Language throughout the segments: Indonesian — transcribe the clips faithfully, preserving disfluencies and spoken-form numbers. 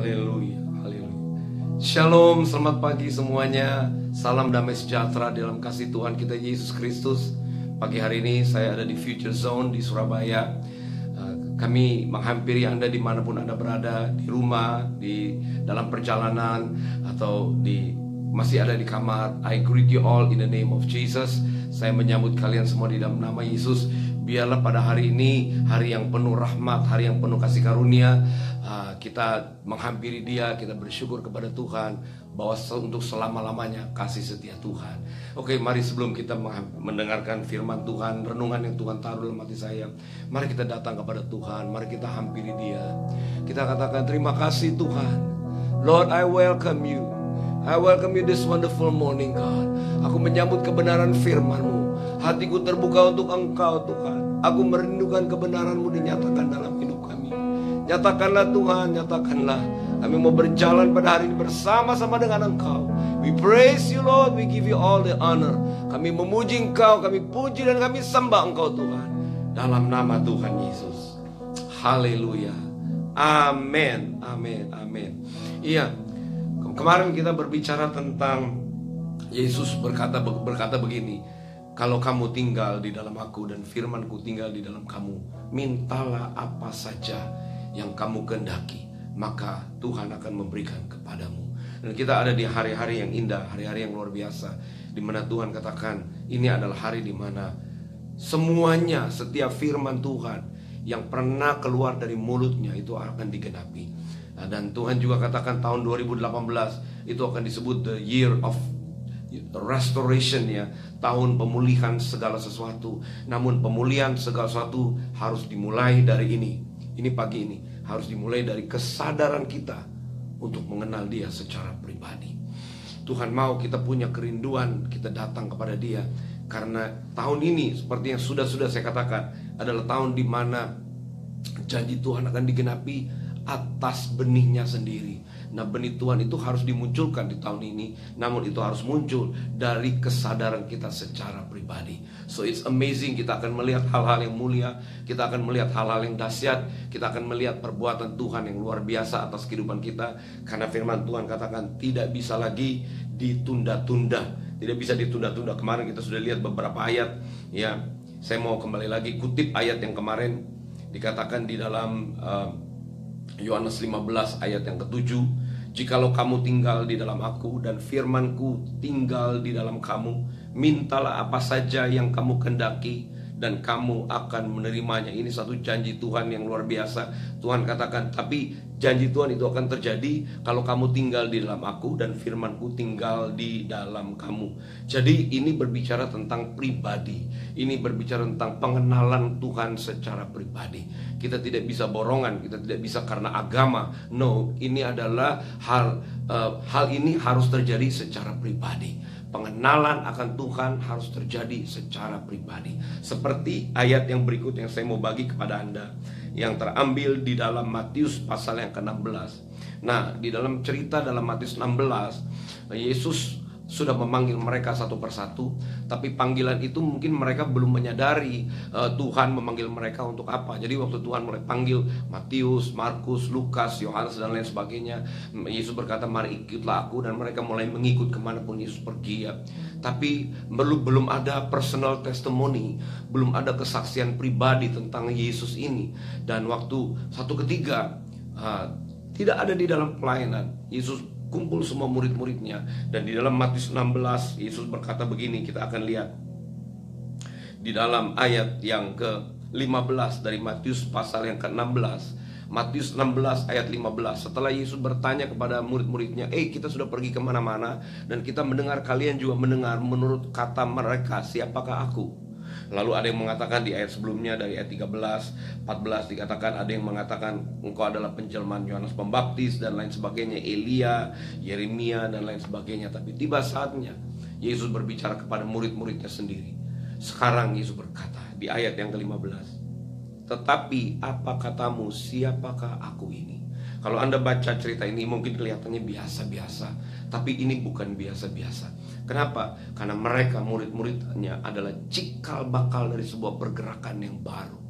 Haleluya, haleluya. Shalom, selamat pagi semuanya. Salam damai sejahtera dalam kasih Tuhan kita Yesus Kristus. Pagi hari ini saya ada di Future Zone di Surabaya. Kami menghampiri Anda dimanapun Anda berada, di rumah, di dalam perjalanan, atau di masih ada di kamar. I greet you all in the name of Jesus. Saya menyambut kalian semua di dalam nama Yesus. Biarlah pada hari ini, hari yang penuh rahmat, hari yang penuh kasih karunia, uh, kita menghampiri Dia, kita bersyukur kepada Tuhan bahwa untuk selama-lamanya kasih setia Tuhan. Oke, mari sebelum kita mendengarkan firman Tuhan, renungan yang Tuhan taruh dalam hati saya, mari kita datang kepada Tuhan, mari kita hampiri Dia. Kita katakan, terima kasih Tuhan. Lord, I welcome you. I welcome you this wonderful morning, God. Aku menyambut kebenaran firman-Mu. Hatiku terbuka untuk Engkau, Tuhan. Aku merindukan kebenaran-Mu dinyatakan dalam hidup kami. Nyatakanlah Tuhan, nyatakanlah. Kami mau berjalan pada hari ini bersama-sama dengan Engkau. We praise you, Lord. We give you all the honor. Kami memuji Engkau, kami puji dan kami sembah Engkau, Tuhan. Dalam nama Tuhan Yesus. Haleluya. Amin. Amin. Amin. Iya. Kemarin kita berbicara tentang Yesus berkata berkata begini, kalau kamu tinggal di dalam aku dan firmanku tinggal di dalam kamu, mintalah apa saja yang kamu kehendaki, maka Tuhan akan memberikan kepadamu. Dan kita ada di hari-hari yang indah, hari-hari yang luar biasa, di mana Tuhan katakan ini adalah hari di mana semuanya, setiap firman Tuhan yang pernah keluar dari mulutnya itu akan digenapi. Dan Tuhan juga katakan tahun dua ribu delapan belas itu akan disebut the year of restoration, ya, tahun pemulihan segala sesuatu. Namun pemulihan segala sesuatu harus dimulai dari ini. Ini pagi ini harus dimulai dari kesadaran kita untuk mengenal Dia secara pribadi. Tuhan mau kita punya kerinduan, kita datang kepada Dia, karena tahun ini seperti yang sudah-sudah saya katakan adalah tahun di mana janji Tuhan akan digenapi atas benihnya sendiri. Nah, benih Tuhan itu harus dimunculkan di tahun ini, namun itu harus muncul dari kesadaran kita secara pribadi. So it's amazing, kita akan melihat hal-hal yang mulia, kita akan melihat hal-hal yang dahsyat, kita akan melihat perbuatan Tuhan yang luar biasa atas kehidupan kita. Karena firman Tuhan katakan tidak bisa lagi ditunda-tunda, tidak bisa ditunda-tunda. Kemarin kita sudah lihat beberapa ayat, ya. Saya mau kembali lagi kutip ayat yang kemarin dikatakan di dalam uh, Yohanes lima belas ayat yang ketujuh. Jikalau kamu tinggal di dalam aku dan firmanku tinggal di dalam kamu, mintalah apa saja yang kamu kehendaki dan kamu akan menerimanya. Ini satu janji Tuhan yang luar biasa. Tuhan katakan, tapi janji Tuhan itu akan terjadi kalau kamu tinggal di dalam aku dan firmanku tinggal di dalam kamu. Jadi ini berbicara tentang pribadi. Ini berbicara tentang pengenalan Tuhan secara pribadi. Kita tidak bisa borongan, kita tidak bisa karena agama. No, ini adalah hal uh, hal ini harus terjadi secara pribadi. Pengenalan akan Tuhan harus terjadi secara pribadi. Seperti ayat yang berikut yang saya mau bagi kepada Anda, yang terambil di dalam Matius pasal yang ke enam belas. Nah, di dalam cerita dalam Matius enam belas, Yesus sudah memanggil mereka satu persatu, tapi panggilan itu mungkin mereka belum menyadari uh, Tuhan memanggil mereka untuk apa. Jadi waktu Tuhan mulai panggil Matius, Markus, Lukas, Yohanes dan lain sebagainya, Yesus berkata, mari ikutlah aku, dan mereka mulai mengikut kemanapun Yesus pergi, ya. Tapi belum belum ada personal testimony, belum ada kesaksian pribadi tentang Yesus ini. Dan waktu satu ketiga uh, tidak ada di dalam pelayanan, Yesus kumpul semua murid-muridnya. Dan di dalam Matius enam belas Yesus berkata begini, kita akan lihat di dalam ayat yang ke lima belas dari Matius pasal yang ke enam belas. Matius enam belas ayat lima belas. Setelah Yesus bertanya kepada murid-muridnya, eh kita sudah pergi kemana-mana dan kita mendengar kalian juga mendengar, menurut kata mereka siapakah aku? Lalu ada yang mengatakan di ayat sebelumnya dari ayat tiga belas, empat belas dikatakan, ada yang mengatakan engkau adalah penjelmaan Yohanes Pembaptis dan lain sebagainya, Elia, Yeremia dan lain sebagainya. Tapi tiba saatnya Yesus berbicara kepada murid-muridnya sendiri. Sekarang Yesus berkata di ayat yang ke lima belas, tetapi apa katamu, siapakah aku ini? Kalau Anda baca cerita ini mungkin kelihatannya biasa-biasa, tapi ini bukan biasa-biasa. Kenapa? Karena mereka murid-muridnya adalah cikal bakal dari sebuah pergerakan yang baru.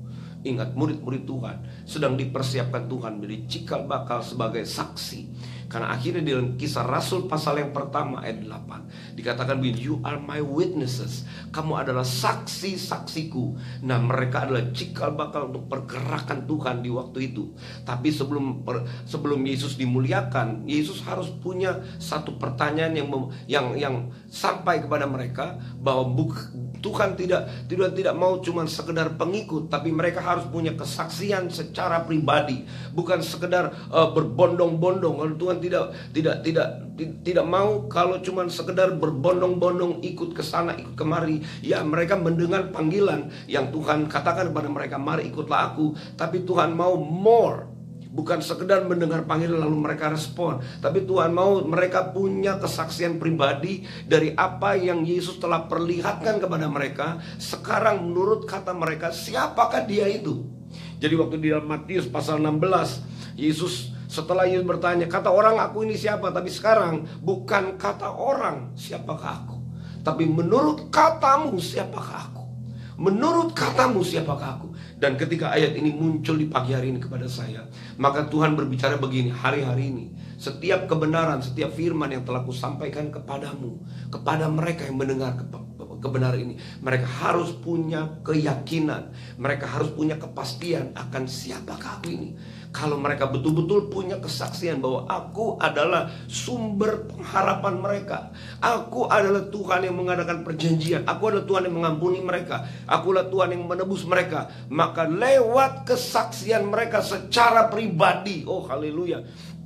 Ingat, murid-murid Tuhan sedang dipersiapkan Tuhan menjadi cikal bakal sebagai saksi. Karena akhirnya di dalam Kisah Rasul pasal yang pertama ayat delapan dikatakan begini, you are my witnesses. Kamu adalah saksi-saksiku. Nah, mereka adalah cikal bakal untuk pergerakan Tuhan di waktu itu. Tapi sebelum sebelum Yesus dimuliakan, Yesus harus punya satu pertanyaan yang yang yang sampai kepada mereka, bahwa buk, Tuhan tidak tidak tidak mau cuma sekedar pengikut, tapi mereka harus punya kesaksian secara pribadi, bukan sekedar uh, berbondong-bondong. Kalau Tuhan tidak tidak tidak tidak mau kalau cuma sekedar berbondong-bondong ikut ke sana ikut kemari. Ya, mereka mendengar panggilan yang Tuhan katakan kepada mereka, mari ikutlah aku. Tapi Tuhan mau more. Bukan sekedar mendengar panggilan lalu mereka respon, tapi Tuhan mau mereka punya kesaksian pribadi dari apa yang Yesus telah perlihatkan kepada mereka. Sekarang menurut kata mereka, siapakah dia itu? Jadi waktu di dalam Matius pasal enam belas, Yesus setelah Yesus bertanya, kata orang aku ini siapa? Tapi sekarang bukan kata orang siapakah aku, tapi menurut katamu siapakah aku? Menurut katamu siapakah aku? Dan ketika ayat ini muncul di pagi hari ini kepada saya, maka Tuhan berbicara begini, hari-hari ini setiap kebenaran, setiap firman yang telah kusampaikan kepadamu, kepada mereka yang mendengar kebenaran ini, mereka harus punya keyakinan, mereka harus punya kepastian akan siapakah aku ini. Kalau mereka betul-betul punya kesaksian bahwa aku adalah sumber pengharapan mereka, aku adalah Tuhan yang mengadakan perjanjian, aku adalah Tuhan yang mengampuni mereka, aku adalah Tuhan yang menebus mereka, maka lewat kesaksian mereka secara pribadi, oh haleluya,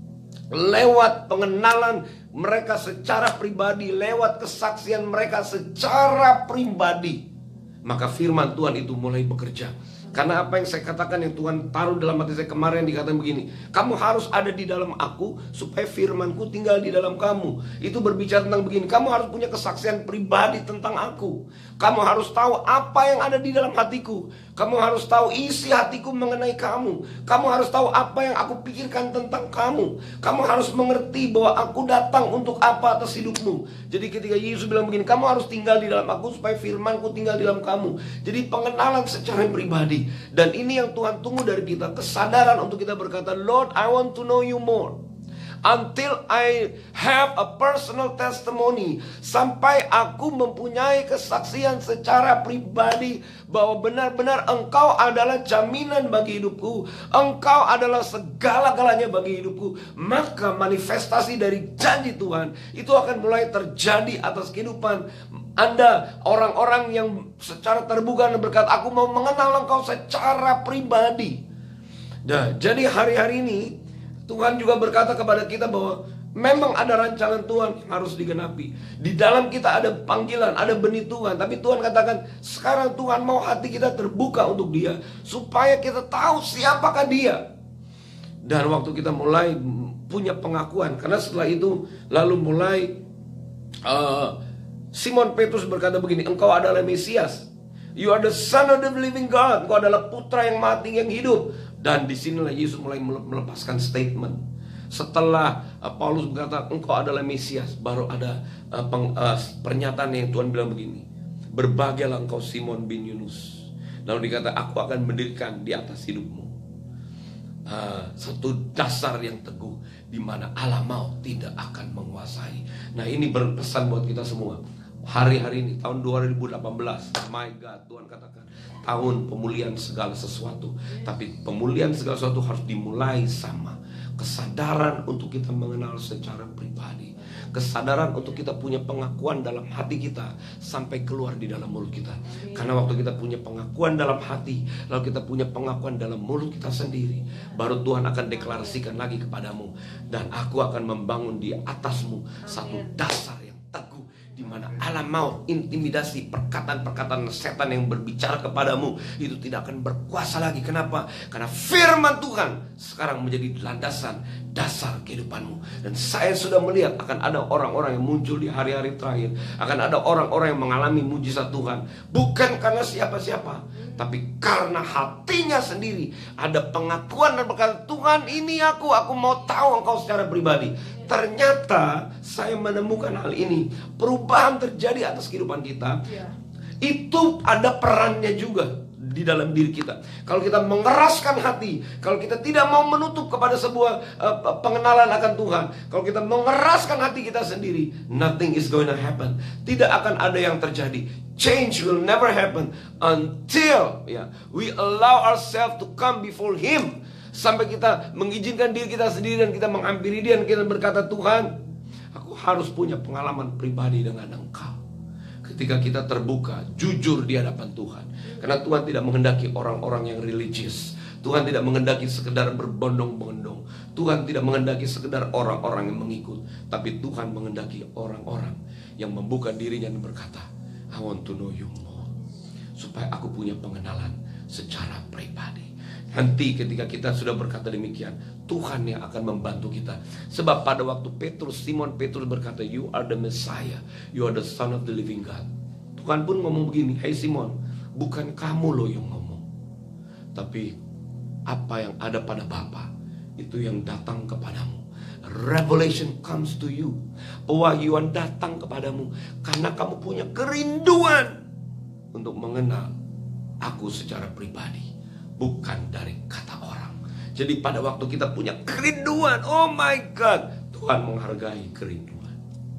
lewat pengenalan mereka secara pribadi, lewat kesaksian mereka secara pribadi, maka firman Tuhan itu mulai bekerja. Karena apa yang saya katakan, yang Tuhan taruh dalam hati saya kemarin, dikatakan begini, kamu harus ada di dalam aku supaya firmanku tinggal di dalam kamu. Itu berbicara tentang begini, kamu harus punya kesaksian pribadi tentang aku. Kamu harus tahu apa yang ada di dalam hatiku. Kamu harus tahu isi hatiku mengenai kamu. Kamu harus tahu apa yang aku pikirkan tentang kamu. Kamu harus mengerti bahwa aku datang untuk apa atas hidupmu. Jadi ketika Yesus bilang begini, kamu harus tinggal di dalam aku supaya firmanku tinggal di dalam kamu. Jadi pengenalan secara pribadi. Dan ini yang Tuhan tunggu dari kita, kesadaran untuk kita berkata, Lord, I want to know you more. Until I have a personal testimony, sampai aku mempunyai kesaksian secara pribadi bahwa benar-benar Engkau adalah jaminan bagi hidupku, Engkau adalah segala-galanya bagi hidupku, maka manifestasi dari janji Tuhan itu akan mulai terjadi atas kehidupan Anda, orang-orang yang secara terbuka dan berkata, aku mau mengenal Engkau secara pribadi. Nah, jadi hari-hari ini Tuhan juga berkata kepada kita bahwa memang ada rancangan Tuhan yang harus digenapi. Di dalam kita ada panggilan, ada benih Tuhan. Tapi Tuhan katakan, sekarang Tuhan mau hati kita terbuka untuk Dia, supaya kita tahu siapakah Dia. Dan waktu kita mulai punya pengakuan, karena setelah itu lalu mulai uh, Simon Petrus berkata begini, engkau adalah Mesias, you are the son of the living God, engkau adalah putra yang mati yang hidup. Dan disinilah Yesus mulai melepaskan statement. Setelah uh, Paulus berkata engkau adalah Mesias, baru ada uh, peng, uh, pernyataan yang Tuhan bilang begini, berbahagialah engkau Simon bin Yunus. Lalu dikata, aku akan mendirikan di atas hidupmu uh, satu dasar yang teguh, di mana Allah maut tidak akan menguasai. Nah, ini berpesan buat kita semua. Hari-hari ini tahun dua ribu delapan belas, my God, Tuhan katakan tahun pemulihan segala sesuatu. Tapi pemulihan segala sesuatu harus dimulai sama kesadaran untuk kita mengenal secara pribadi, kesadaran untuk kita punya pengakuan dalam hati kita sampai keluar di dalam mulut kita. Karena waktu kita punya pengakuan dalam hati, lalu kita punya pengakuan dalam mulut kita sendiri, baru Tuhan akan deklarasikan lagi kepadamu, dan aku akan membangun di atasmu satu dasar yang teguh, di mana Allah mau intimidasi, perkataan-perkataan setan yang berbicara kepadamu itu tidak akan berkuasa lagi. Kenapa? Karena firman Tuhan sekarang menjadi landasan dasar kehidupanmu. Dan saya sudah melihat akan ada orang-orang yang muncul di hari-hari terakhir, akan ada orang-orang yang mengalami mujizat Tuhan, bukan karena siapa-siapa, tapi karena hatinya sendiri ada pengakuan dan berkata, Tuhan ini aku, aku mau tahu Engkau secara pribadi. Ternyata saya menemukan hal ini, perubahan terjadi atas kehidupan kita. Itu ada perannya juga di dalam diri kita, kalau kita mengeraskan hati, kalau kita tidak mau menutup kepada sebuah uh, pengenalan akan Tuhan, kalau kita mengeraskan hati kita sendiri, nothing is going to happen. Tidak akan ada yang terjadi. Change will never happen until ya, we allow ourselves to come before Him. Sampai kita mengizinkan diri kita sendiri dan kita menghampiri Dia dan kita berkata, Tuhan, aku harus punya pengalaman pribadi dengan Engkau. Ketika kita terbuka, jujur di hadapan Tuhan. Karena Tuhan tidak menghendaki orang-orang yang religius. Tuhan tidak menghendaki sekedar berbondong-bondong. Tuhan tidak menghendaki sekedar orang-orang yang mengikut. Tapi Tuhan menghendaki orang-orang yang membuka dirinya dan berkata, I want to know you more. Supaya aku punya pengenalan secara pribadi. Nanti ketika kita sudah berkata demikian, Tuhan yang akan membantu kita. Sebab pada waktu Petrus, Simon Petrus berkata, you are the Messiah, you are the Son of the living God. Tuhan pun ngomong begini, hey Simon, bukan kamu loh yang ngomong, tapi apa yang ada pada Bapa itu yang datang kepadamu. Revelation comes to you. Pewahyuan datang kepadamu karena kamu punya kerinduan untuk mengenal aku secara pribadi, bukan dari kata orang. Jadi pada waktu kita punya kerinduan, oh my God, Tuhan menghargai kerinduan.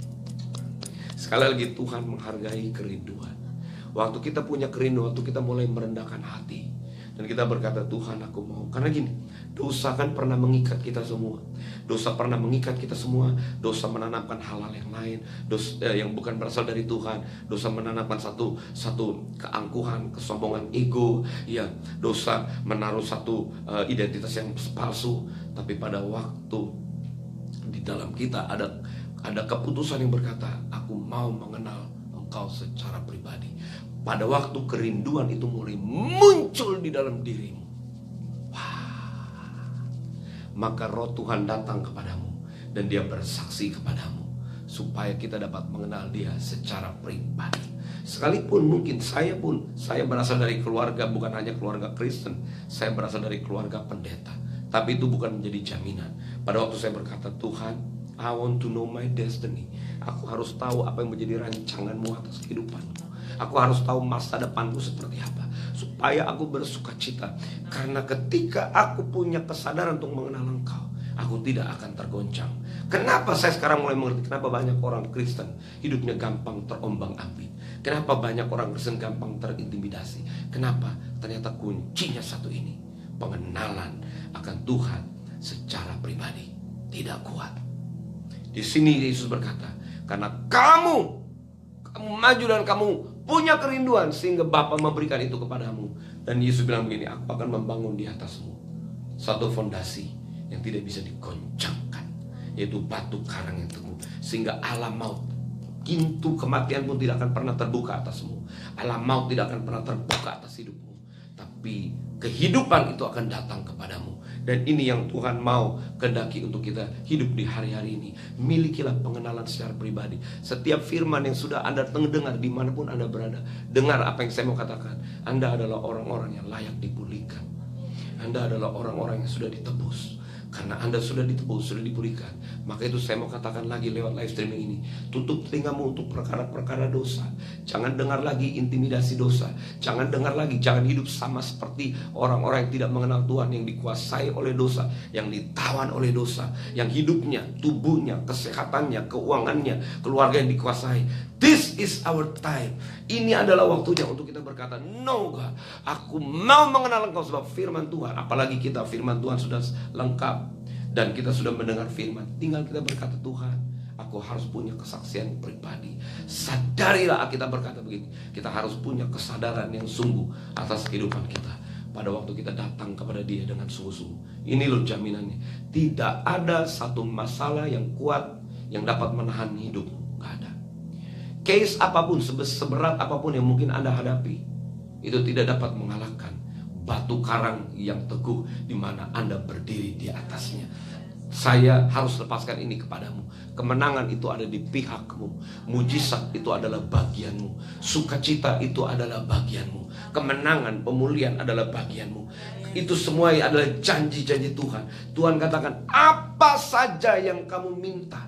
Sekali lagi, Tuhan menghargai kerinduan. Waktu kita punya kerinduan, waktu kita mulai merendahkan hati dan kita berkata, Tuhan aku mau. Karena gini, dosa kan pernah mengikat kita semua. Dosa pernah mengikat kita semua. Dosa menanamkan hal-hal yang lain, dosa eh, yang bukan berasal dari Tuhan. Dosa menanamkan satu satu keangkuhan, kesombongan, ego. Ya, dosa menaruh satu uh, identitas yang palsu. Tapi pada waktu di dalam kita ada ada keputusan yang berkata, aku mau mengenal Engkau secara pribadi. Pada waktu kerinduan itu mulai muncul di dalam dirimu, maka roh Tuhan datang kepadamu dan Dia bersaksi kepadamu supaya kita dapat mengenal Dia secara pribadi. Sekalipun mungkin saya pun, saya berasal dari keluarga, bukan hanya keluarga Kristen, saya berasal dari keluarga pendeta. Tapi itu bukan menjadi jaminan. Pada waktu saya berkata, Tuhan, I want to know my destiny. Aku harus tahu apa yang menjadi rancanganmu atas kehidupanku. Aku harus tahu masa depanku seperti apa, supaya aku bersuka cita. Karena ketika aku punya kesadaran untuk mengenal Engkau, aku tidak akan tergoncang. Kenapa saya sekarang mulai mengerti kenapa banyak orang Kristen hidupnya gampang terombang-ambing? Kenapa banyak orang Kristen gampang terintimidasi? Kenapa? Ternyata kuncinya satu ini, pengenalan akan Tuhan secara pribadi tidak kuat. Di sini Yesus berkata, karena kamu kamu maju dan kamu punya kerinduan sehingga Bapa memberikan itu kepadamu. Dan Yesus bilang begini, aku akan membangun di atasmu satu fondasi yang tidak bisa digoncangkan, yaitu batu karang yang teguh, sehingga alam maut, pintu kematian pun tidak akan pernah terbuka atasmu. Alam maut tidak akan pernah terbuka atas hidupmu, tapi kehidupan itu akan datang kepadamu. Dan ini yang Tuhan mau kehendaki untuk kita hidup di hari-hari ini. Milikilah pengenalan secara pribadi. Setiap firman yang sudah Anda dengar dimanapun Anda berada, dengar apa yang saya mau katakan. Anda adalah orang-orang yang layak dipulihkan. Anda adalah orang-orang yang sudah ditebus. Karena Anda sudah ditebus, sudah dipulihkan. Maka itu saya mau katakan lagi lewat live streaming ini, tutup telingamu untuk perkara-perkara dosa. Jangan dengar lagi intimidasi dosa. Jangan dengar lagi, jangan hidup sama seperti orang-orang yang tidak mengenal Tuhan, yang dikuasai oleh dosa, yang ditawan oleh dosa, yang hidupnya, tubuhnya, kesehatannya, keuangannya, keluarga yang dikuasai. This is our time. Ini adalah waktunya untuk kita berkata, no God, aku mau mengenal Engkau. Sebab firman Tuhan, apalagi kita firman Tuhan sudah lengkap dan kita sudah mendengar firman, tinggal kita berkata, Tuhan, aku harus punya kesaksian pribadi. Sadarilah, kita berkata begini, kita harus punya kesadaran yang sungguh atas kehidupan kita. Pada waktu kita datang kepada Dia dengan sungguh-sungguh, ini loh jaminannya. Tidak ada satu masalah yang kuat yang dapat menahan hidupmu. Gak ada. Case apapun, seberat apapun yang mungkin Anda hadapi, itu tidak dapat mengalahkan batu karang yang teguh di mana Anda berdiri di atasnya. Saya harus lepaskan ini kepadamu. Kemenangan itu ada di pihakmu. Mujizat itu adalah bagianmu. Sukacita itu adalah bagianmu. Kemenangan, pemulihan adalah bagianmu. Itu semua adalah janji-janji Tuhan. Tuhan katakan, apa saja yang kamu minta,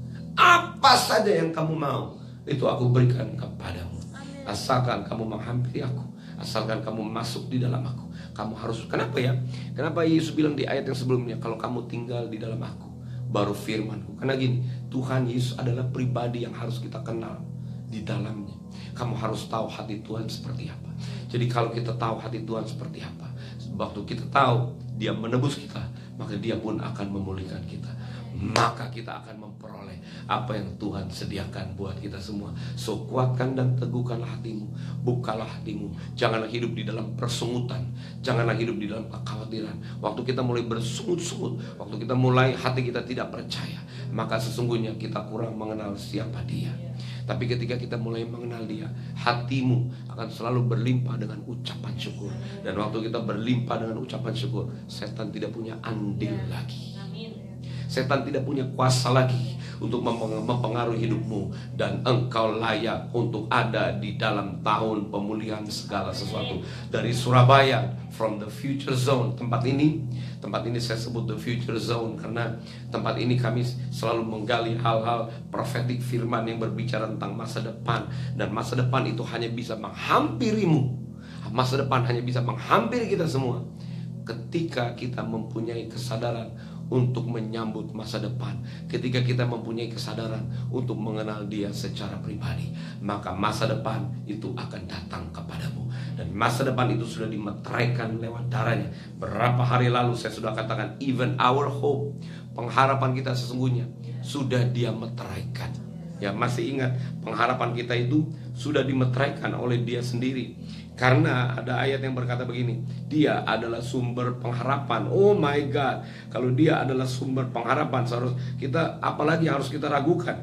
apa saja yang kamu mau, itu aku berikan kepadamu, asalkan kamu menghampiri aku. asalkan kamu masuk di dalam aku. Kamu harus, kenapa ya? Kenapa Yesus bilang di ayat yang sebelumnya, kalau kamu tinggal di dalam aku, baru firmanku. Karena gini, Tuhan Yesus adalah pribadi yang harus kita kenal di dalamnya. Kamu harus tahu hati Tuhan seperti apa. Jadi kalau kita tahu hati Tuhan seperti apa, waktu kita tahu Dia menebus kita, maka Dia pun akan memulihkan kita. Maka kita akan memperoleh apa yang Tuhan sediakan buat kita semua. So kuatkan dan teguhkanlah hatimu, bukalah hatimu. Janganlah hidup di dalam persungutan, janganlah hidup di dalam kekhawatiran. Waktu kita mulai bersungut-sungut, waktu kita mulai hati kita tidak percaya, maka sesungguhnya kita kurang mengenal siapa Dia. Tapi ketika kita mulai mengenal Dia, hatimu akan selalu berlimpah dengan ucapan syukur. Dan waktu kita berlimpah dengan ucapan syukur, setan tidak punya andil lagi. Setan tidak punya kuasa lagi untuk mempengaruhi hidupmu. Dan engkau layak untuk ada di dalam tahun pemulihan segala sesuatu. Dari Surabaya, from the future zone. Tempat ini, tempat ini saya sebut the future zone karena tempat ini kami selalu menggali hal-hal prophetic firman yang berbicara tentang masa depan. Dan masa depan itu hanya bisa menghampirimu. Masa depan hanya bisa menghampiri kita semua ketika kita mempunyai kesadaran untuk menyambut masa depan. Ketika kita mempunyai kesadaran untuk mengenal Dia secara pribadi, maka masa depan itu akan datang kepadamu. Dan masa depan itu sudah dimeteraikan lewat darahnya. Berapa hari lalu saya sudah katakan, even our hope, pengharapan kita sesungguhnya sudah Dia meteraikan. Ya, masih ingat pengharapan kita itu sudah dimeteraikan oleh Dia sendiri. Karena ada ayat yang berkata begini, Dia adalah sumber pengharapan. Oh my God, kalau Dia adalah sumber pengharapan, seharusnya kita, apalagi yang harus kita ragukan,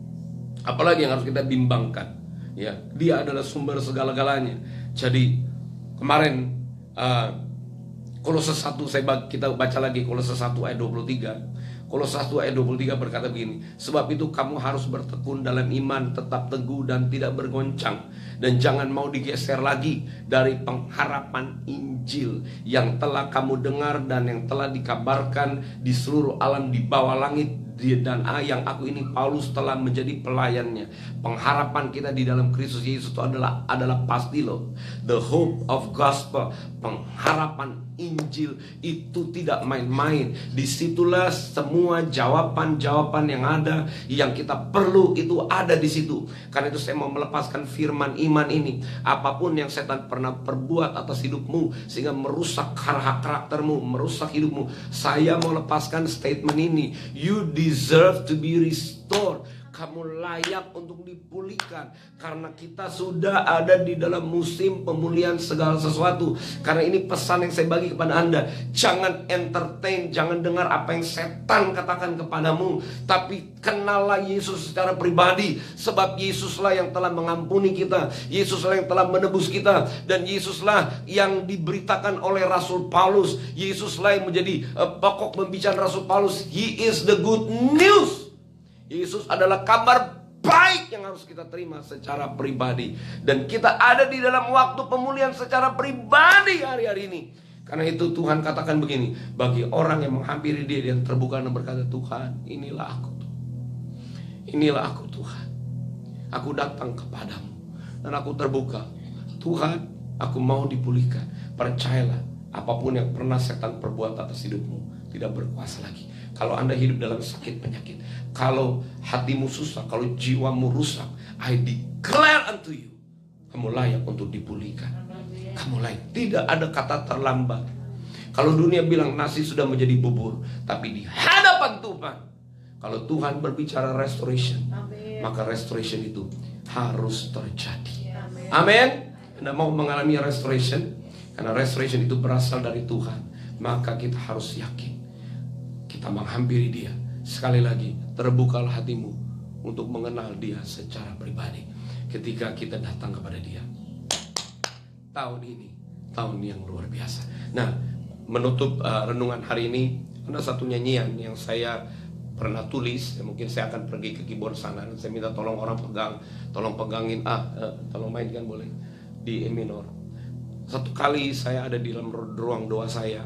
apalagi yang harus kita bimbangkan. Ya, Dia adalah sumber segala-galanya. Jadi kemarin uh, Kolose satu, saya kita baca lagi Kolose satu ayat dua puluh tiga. Kolose satu ayat dua puluh tiga berkata begini, sebab itu kamu harus bertekun dalam iman, tetap teguh dan tidak bergoncang, dan jangan mau digeser lagi dari pengharapan Injil yang telah kamu dengar dan yang telah dikabarkan di seluruh alam di bawah langit. Dan yang aku ini Paulus telah menjadi pelayannya. Pengharapan kita di dalam Kristus Yesus itu adalah adalah pasti loh. The hope of gospel, pengharapan Injil itu tidak main-main. Disitulah semua jawaban-jawaban yang ada, yang kita perlu itu ada di situ. Karena itu saya mau melepaskan firman iman ini. Apapun yang setan pernah perbuat atas hidupmu sehingga merusak karaktermu, merusak hidupmu, saya mau lepaskan statement ini. You deserve to be restored. Kamu layak untuk dipulihkan. Karena kita sudah ada di dalam musim pemulihan segala sesuatu. Karena ini pesan yang saya bagi kepada Anda. Jangan entertain, jangan dengar apa yang setan katakan kepadamu, tapi kenallah Yesus secara pribadi. Sebab Yesuslah yang telah mengampuni kita, Yesuslah yang telah menebus kita, dan Yesuslah yang diberitakan oleh Rasul Paulus. Yesuslah yang menjadi uh, pokok pembicaraan Rasul Paulus. He is the good news. Yesus adalah kabar baik yang harus kita terima secara pribadi. Dan kita ada di dalam waktu pemulihan secara pribadi hari-hari ini. Karena itu Tuhan katakan begini, bagi orang yang menghampiri Dia dan terbuka dan berkata, Tuhan, inilah aku, inilah aku Tuhan, aku datang kepadamu dan aku terbuka. Tuhan, aku mau dipulihkan. Percayalah, apapun yang pernah setan perbuat atas hidupmu tidak berkuasa lagi. Kalau Anda hidup dalam sakit penyakit, kalau hatimu susah, kalau jiwamu rusak, I declare unto you, kamu layak untuk dipulihkan. Kamu layak, tidak ada kata terlambat. Kalau dunia bilang nasi sudah menjadi bubur, tapi di hadapan Tuhan, kalau Tuhan berbicara restoration, maka restoration itu harus terjadi. Amin. Anda mau mengalami restoration? Karena restoration itu berasal dari Tuhan, maka kita harus yakin kita menghampiri Dia. Sekali lagi, terbukalah hatimu untuk mengenal Dia secara pribadi. Ketika kita datang kepada Dia, tahun ini tahun yang luar biasa. Nah, menutup uh, renungan hari ini, ada satu nyanyian yang saya pernah tulis. Mungkin saya akan pergi ke keyboard sana dan saya minta tolong orang pegang, tolong pegangin ah, uh, tolong mainkan boleh di E minor. Satu kali saya ada di dalam ruang doa saya,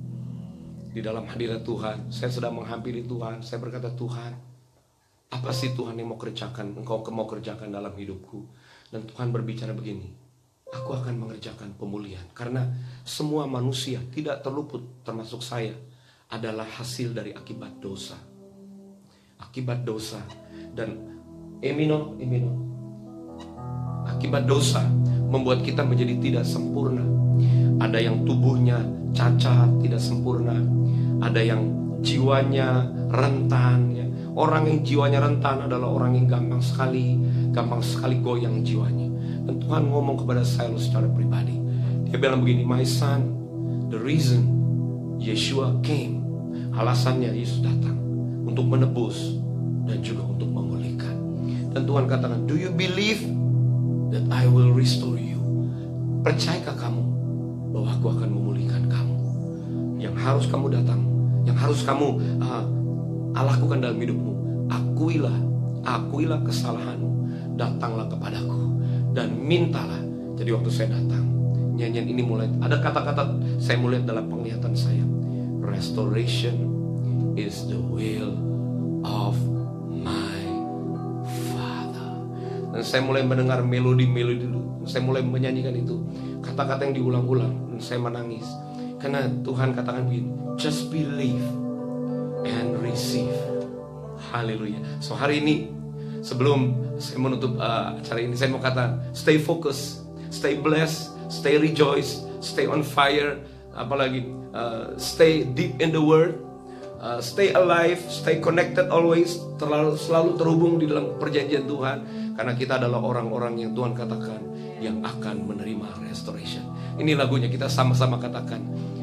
di dalam hadirat Tuhan, saya sedang menghampiri Tuhan. Saya berkata, Tuhan, apa sih Tuhan yang mau kerjakan, Engkau mau kerjakan dalam hidupku? Dan Tuhan berbicara begini, aku akan mengerjakan pemulihan. Karena semua manusia tidak terluput, termasuk saya, adalah hasil dari akibat dosa. Akibat dosa. Dan emino, emino. Akibat dosa membuat kita menjadi tidak sempurna. Ada yang tubuhnya cacat, tidak sempurna. Ada yang jiwanya rentan, ya. Orang yang jiwanya rentan adalah orang yang gampang sekali Gampang sekali goyang jiwanya. Dan Tuhan ngomong kepada saya secara pribadi. Dia bilang begini, my son, the reason Yeshua came, alasannya Yesus datang untuk menebus dan juga untuk memulihkan. Dan Tuhan katakan, do you believe that I will restore you? Percayakah kamu bahwa aku akan memulihkan kamu? Yang harus kamu datang, yang harus kamu uh, lakukan dalam hidupmu, akuilah, akuilah kesalahanmu, datanglah kepadaku dan mintalah. Jadi waktu saya datang, nyanyian ini mulai, ada kata-kata saya mulai dalam penglihatan saya. Restoration is the will of my Father. Dan saya mulai mendengar melodi-melodi dulu. Saya mulai menyanyikan itu, kata-kata yang diulang-ulang, dan saya menangis. Karena Tuhan katakan begini, just believe and receive. Haleluya. So hari ini, sebelum saya menutup uh, acara ini, saya mau kata, stay focus, stay blessed, stay rejoice, stay on fire. Apalagi uh, stay deep in the word, uh, stay alive, stay connected always, terlalu, selalu terhubung di dalam perjanjian Tuhan. Karena kita adalah orang-orang yang Tuhan katakan yang akan menerima restoration. Ini lagunya, kita sama-sama katakan,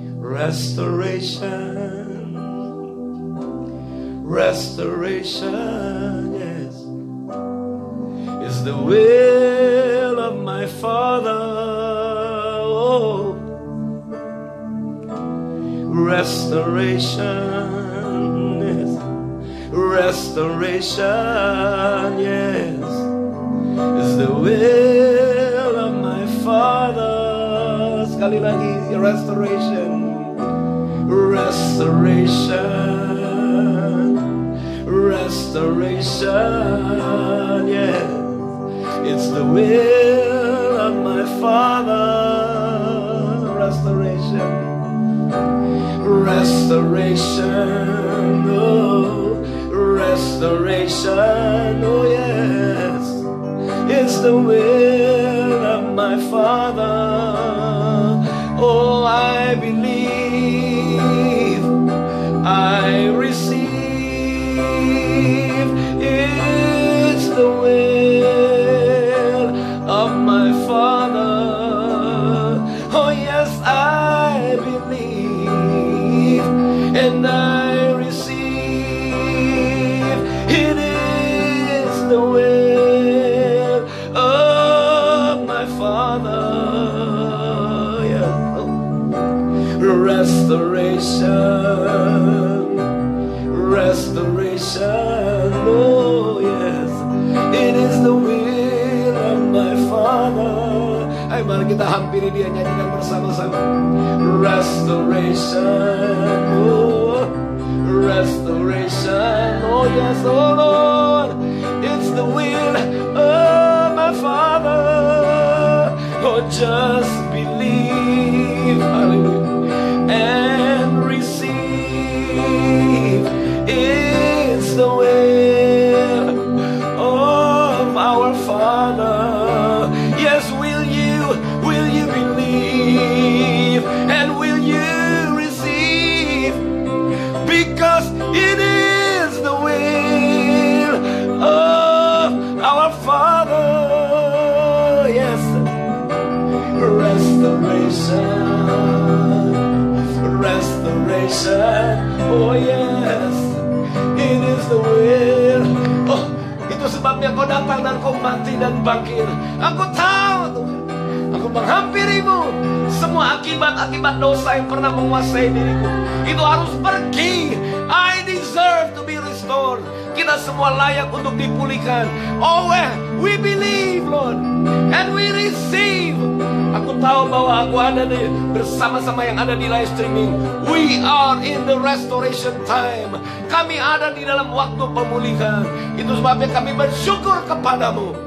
restoration, restoration, yes, is the will of my Father. Oh, restoration, yes, restoration, yes, is the will of my Father. Sekali lagi, restoration, restoration, restoration, yes, it's the will of my Father. Restoration, restoration, oh, restoration, oh yes, it's the will of my Father. Oh, I believe, I receive, it's the will of my Father. Oh yes, I believe and I receive, it is the will of my Father. Yeah. Oh. Restoration, restoration, oh yes, it is the will of my Father. Ayo mari kita hampiri dia, nyanyikan bersama-sama. Restoration, oh, restoration, oh yes, oh Lord, it's the will of my Father. Oh, just believe, hallelujah, and receive, it's the will of our Father. Yes, will you, will you believe, and will you receive, because it is the will of our Father. Yes, restoration, restoration, oh yes, it is the will. Oh, itu sebabnya kau datang dan kau mati dan bangkit. Aku tahu Tuhan, aku menghampirimu. Semua akibat-akibat dosa yang pernah menguasai diriku, itu harus pergi. I deserve to be restored. Kita semua layak untuk dipulihkan. Oh, we believe, Lord, and we receive. Aku tahu bahwa aku ada di, bersama-sama yang ada di live streaming. We are in the restoration time. Kami ada di dalam waktu pemulihan. Itu sebabnya kami bersyukur kepadamu.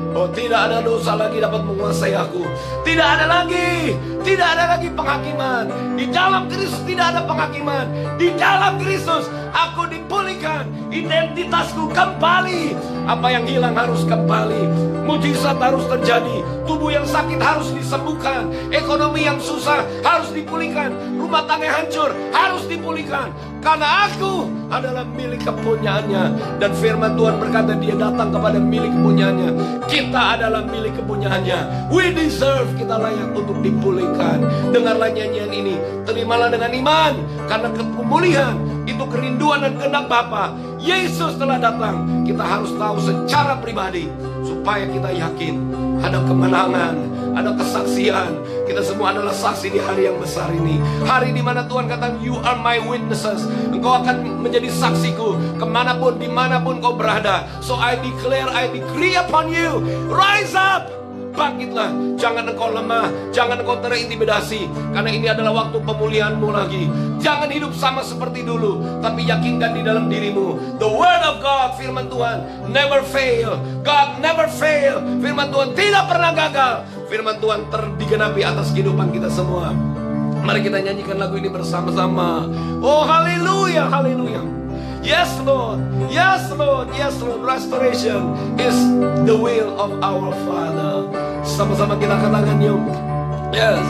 Oh, tidak ada dosa lagi dapat menguasai aku. Tidak ada lagi, tidak ada lagi penghakiman. Di dalam Kristus tidak ada penghakiman. Di dalam Kristus aku dipulihkan. Identitasku kembali. Apa yang hilang harus kembali. Mujizat harus terjadi. Tubuh yang sakit harus disembuhkan. Ekonomi yang susah harus dipulihkan. Rumah tangga hancur harus dipulihkan. Karena aku adalah milik kepunyaannya. Dan firman Tuhan berkata dia datang kepada milik kepunyaannya. Kita adalah milik kepunyaannya. We deserve, kita layak untuk dipulihkan. Dengarlah nyanyian ini. Terimalah dengan iman. Karena pemulihan itu kerinduan dan kehendak Bapa. Yesus telah datang. Kita harus tahu secara pribadi. Supaya kita yakin ada kemenangan, ada kesaksian. Kita semua adalah saksi di hari yang besar ini. Hari di mana Tuhan kata, you are my witnesses. Engkau akan menjadi saksiku kemanapun, dimanapun kau berada. So I declare, I decree upon you, rise up. Bangkitlah, jangan engkau lemah, jangan engkau terintimidasi. Karena ini adalah waktu pemulihanmu lagi. Jangan hidup sama seperti dulu, tapi yakinkan di dalam dirimu. The word of God, firman Tuhan, never fail. God never fail. Firman Tuhan tidak pernah gagal. Firman Tuhan terdigenapi atas kehidupan kita semua. Mari kita nyanyikan lagu ini bersama-sama. Oh haleluya, haleluya. Yes Lord, yes Lord, yes Lord. Restoration is the will of our Father. Sama-sama kita katakan yuk. Yes.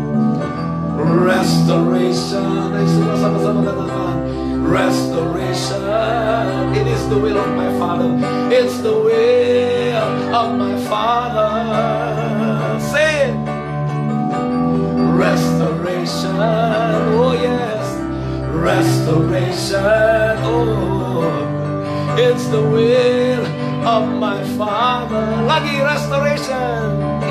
Restoration. Ayo semua sama-sama katakan. Restoration. It is the will of my Father. It's the will of my Father. Say it. Restoration. Oh yes. Restoration, oh, it's the will of my Father. Lagi restoration,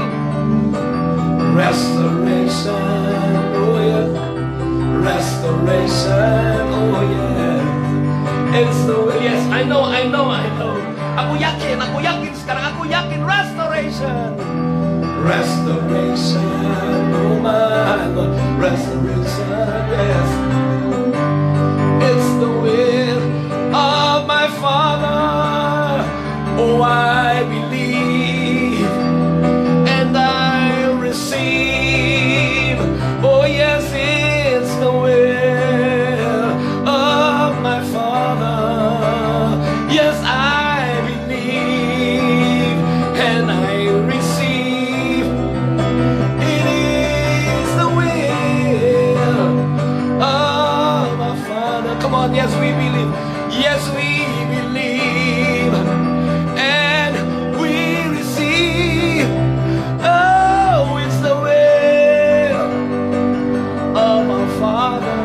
restoration, oh yeah, restoration, oh yeah, it's the will. Yes, I know, I know, I know. Aku yakin, aku yakin sekarang, aku yakin restoration, restoration, oh my God, restoration, yes. It's the will of my Father. Oh, I believe and I receive. Oh, yes, it's the will of my Father. Yes, I believe and I receive. It is the will of my Father. Come on, yes, we believe. Yes, we believe. And we receive. Oh, it's the will of our Father.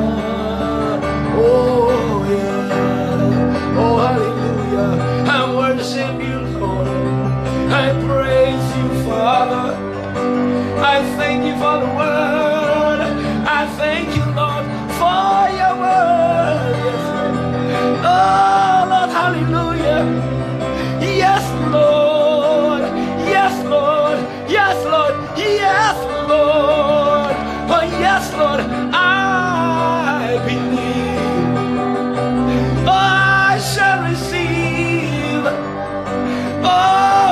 Oh, yeah. Oh, hallelujah. I worship you, Lord. I praise you, Father. I thank you for the word. I thank you, Lord, for your word. Yes, Lord. Oh, Lord, hallelujah. Yes, Lord. Yes, Lord. Yes, Lord. Yes, Lord. Oh, yes, Lord. I believe. Oh, I shall receive. Oh,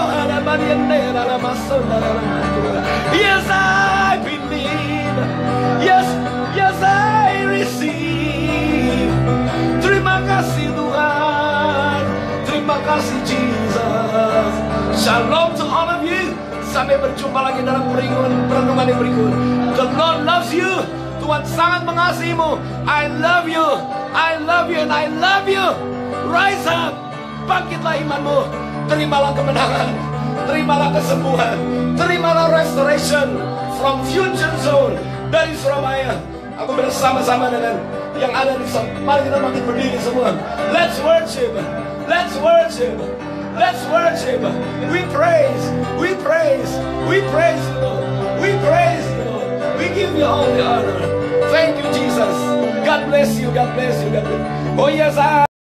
yes, I believe. Yes, yes, I receive. Terima kasih Tuhan. Terima kasih Jesus. Shalom to all of you. Sampai berjumpa lagi dalam perenungan yang berikut. The Lord loves you. Tuhan sangat mengasihimu. I love you. I love you and I love you. Rise up. Bangkitlah imanmu. Terimalah kemenangan. Terimalah kesembuhan. Terimalah restoration from Future Zone dari Surabaya. Aku bersama-sama dengan yang ada di sana. Mari kita makin berdiri semua. Let's worship. Let's worship. Let's worship. We praise. We praise. We praise you, Lord. We praise you, Lord. We give you all the honor. Thank you, Jesus. God bless you. God bless you. God bless you. Oh yes, I